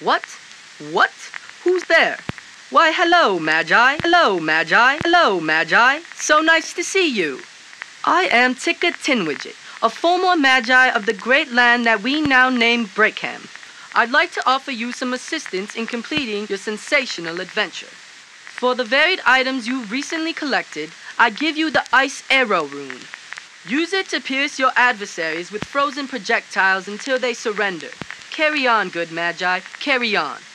What? What? Who's there? Why, hello, Magi. Hello, Magi. Hello, Magi. So nice to see you. I am Tika Tinwidget, a former Magi of the great land that we now name Breakham. I'd like to offer you some assistance in completing your sensational adventure. For the varied items you've recently collected, I give you the Ice Arrow Rune. Use it to pierce your adversaries with frozen projectiles until they surrender. Carry on, good Magi, carry on.